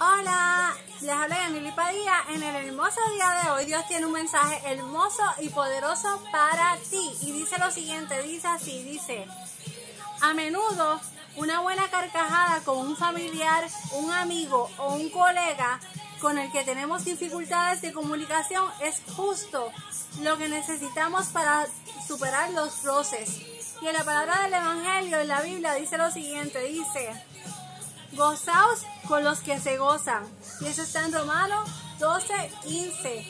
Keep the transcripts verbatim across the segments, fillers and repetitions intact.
Hola, les habla Yanili Padilla. En el hermoso día de hoy Dios tiene un mensaje hermoso y poderoso para ti. Y dice lo siguiente, dice así, dice: a menudo una buena carcajada con un familiar, un amigo o un colega con el que tenemos dificultades de comunicación es justo lo que necesitamos para superar los roces. Y en la palabra del Evangelio, en la Biblia, dice lo siguiente, dice: gozaos con los que se gozan. Y eso está en Romanos doce, quince.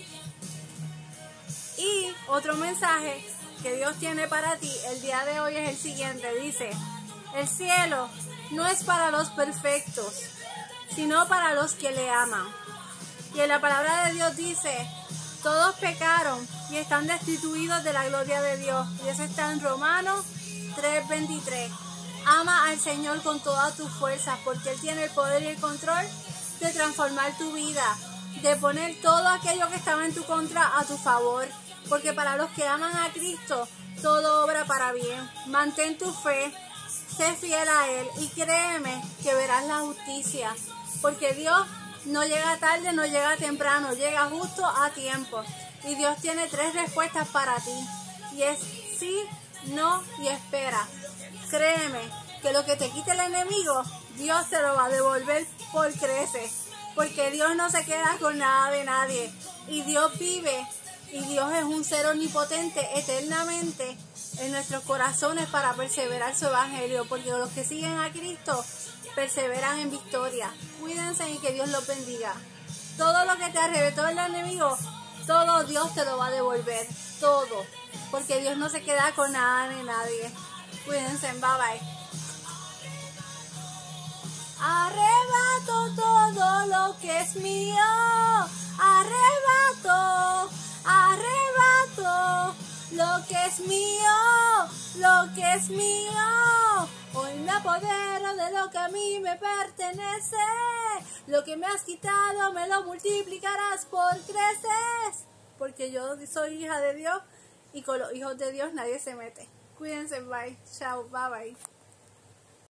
Y otro mensaje que Dios tiene para ti el día de hoy es el siguiente, dice: el cielo no es para los perfectos, sino para los que le aman. Y en la palabra de Dios dice: todos pecaron y están destituidos de la gloria de Dios. Y eso está en Romanos tres, veintitrés. Ama al Señor con todas tus fuerzas, porque Él tiene el poder y el control de transformar tu vida, de poner todo aquello que estaba en tu contra a tu favor, porque para los que aman a Cristo, todo obra para bien. Mantén tu fe, sé fiel a Él y créeme que verás la justicia, porque Dios no llega tarde, no llega temprano, llega justo a tiempo. Y Dios tiene tres respuestas para ti, y es sí, no y espera. Créeme que lo que te quite el enemigo, Dios te lo va a devolver por creces, porque Dios no se queda con nada de nadie, y Dios vive, y Dios es un ser omnipotente eternamente en nuestros corazones para perseverar su evangelio, porque los que siguen a Cristo perseveran en victoria. Cuídense y que Dios los bendiga. Todo lo que te arrebató el enemigo, todo Dios te lo va a devolver, todo, porque Dios no se queda con nada ni nadie. Cuídense, bye bye. Arrebato todo lo que es mío, arrebato, arrebato lo que es mío, lo que es mío. Hoy me apodero de lo que a mí me pertenece, lo que me has quitado me lo multiplicarás por creces, porque yo soy hija de Dios y con los hijos de Dios nadie se mete. Cuídense, bye, chao, bye bye.